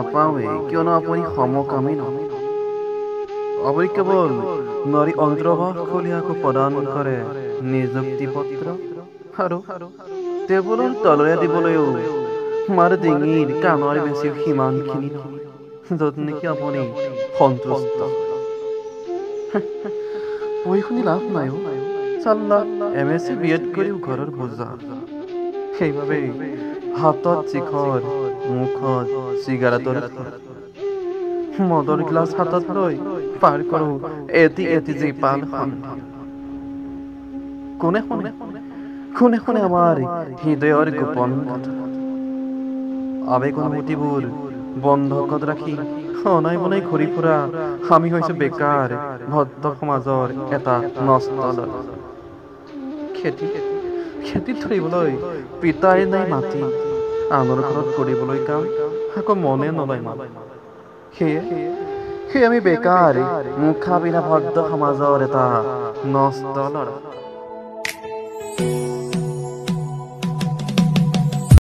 নাপাওঁৱেই কিয়নো আপুনি সমকামী নহয় আপুনি কেৱল নাৰী অন্তৰ্বাসখলীয়াকো প্ৰদান কৰে নিযুক্তি পত্ৰ আৰু টেবুলৰ তলৰে দিবলৈও মাৰ ডিঙিৰ কাণৰ বেছিও সিমানখিনি নহয় য'ত নেকি আপুনি সন্তুষ্ট পঢ়ি শুনি লাভ নাই চাল্লা MSc BEd কৰিও ঘৰৰ বোজা সেইবাবেই হাতত চিখৰ মুখত চিগাৰেটৰ মদৰ গ্লাছ হাতত লৈ পাৰ কৰোঁ এটি এটি জীপাল সন্ধিয়া কোনে শুনে আমাৰ হৃদয়ৰ গোপন কথা আবেগ অনুভূতিবোৰ বন্ধকত ৰাখি অনাই বনাই ঘূৰি ফুৰা আমি হৈছো বেকাৰ ভদ্ৰ সমাজৰ এটা নষ্ট ল'ৰা খেতিত ধৰিবলৈ পিতাই নাই মাটি আনৰ ঘৰত কৰিবলৈ কাম আকৌ মনে নলয় মান সেয়ে আমি বেকাৰ মুখা পিন্ধা ভদ্ৰ সমাজৰ এটা নষ্ট ল'ৰা